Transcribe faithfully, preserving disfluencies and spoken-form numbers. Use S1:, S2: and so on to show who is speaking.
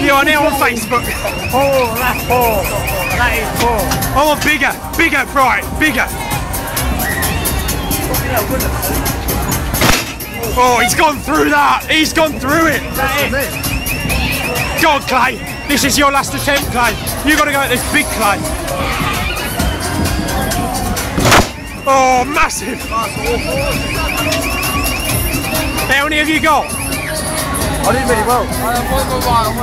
S1: You on it on Facebook?
S2: Four, that's four. That is four.
S1: I want bigger, bigger, right, bigger. Oh, he's gone through that. He's gone through it. Go on, Clay. This is your last attempt, Clay. You got to go at this big Clay. Oh, massive. How many have you got?
S2: I did really well.